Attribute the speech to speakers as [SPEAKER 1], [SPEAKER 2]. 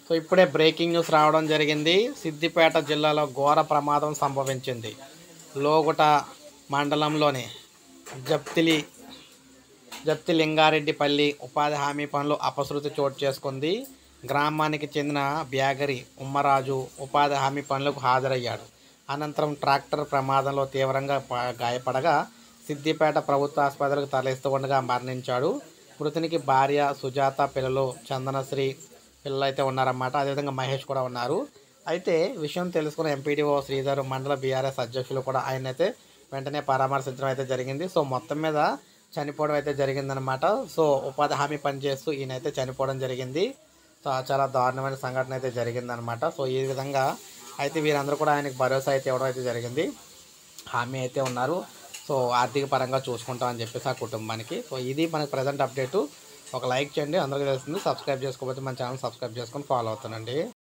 [SPEAKER 1] So ఇప్పుడే breaking news రావడం జరిగింది. సిద్దిపేట జిల్లాలో ఘోర ప్రమాదం సంభవించింది. లోగుట మండలంలోని జప్తిలి లింగారెడ్డిపల్లి ఉపాధి హామీ పనులు అపశృతి చోటు చేసుకుంది. గ్రామానికి చెందిన బ్యాగరి ఉమ్మరాజు ఉపాధి హామీ పనులకు హాజరయ్యాడు. అనంతరం ట్రాక్టర్ ప్రమాదంలో తీవ్రంగా గాయపడగా సిద్దిపేట ప్రభుత్వ ఆసుపత్రికి తరలిస్తూ ఉండగా మరణించాడు. మృతునికి భార్య సుజాత, పిల్లలు చందనశ్రీ పిల్లలు అయితే ఉన్నారన్నమాట. అదేవిధంగా మహేష్ కూడా ఉన్నారు. అయితే విషయం తెలుసుకున్న ఎంపీడీఓ శ్రీధర్, మండల బీఆర్ఎస్ అధ్యక్షులు కూడా ఆయన అయితే వెంటనే పరామర్శించడం అయితే జరిగింది. సో మొత్తం మీద చనిపోవడం అయితే జరిగిందనమాట. సో ఉపాధి హామీ పనిచేస్తూ ఈయనైతే చనిపోవడం జరిగింది. సో చాలా దారుణమైన సంఘటన అయితే జరిగిందనమాట. సో ఈ విధంగా అయితే వీరందరూ కూడా ఆయనకు భరోసా అయితే ఇవ్వడం అయితే జరిగింది. హామీ అయితే ఉన్నారు. సో ఆర్థిక పరంగా చూసుకుంటామని చెప్పేసి ఆ కుటుంబానికి. సో ఇది మనకు ప్రజెంట్ అప్డేటు. ఒక లైక్ చేయండి, అందరికీ తెలుస్తుంది. సబ్స్క్రైబ్ చేసుకోకపోతే మన ఛానల్ సబ్స్క్రైబ్ చేసుకొని ఫాలో అవుతానండి.